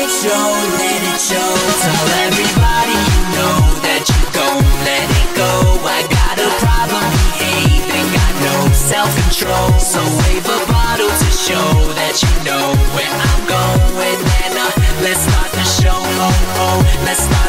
show, let it show. Tell everybody you know that you gon' let it go. I got a problem behaving, got no self-control. So wave a bottle to show that you know where I'm going. And let's start the show, oh, oh, let's start